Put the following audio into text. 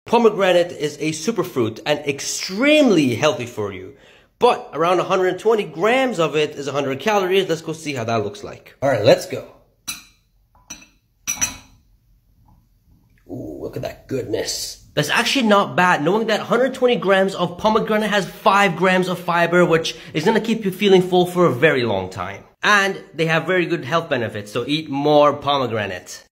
Pomegranate is a superfruit and extremely healthy for you. But around 120 grams of it is 100 calories. Let's go see how that looks like. Alright, let's go. Ooh, look at that goodness. That's actually not bad, knowing that 120 grams of pomegranate has 5 grams of fiber, which is going to keep you feeling full for a very long time. And they have very good health benefits, so eat more pomegranate.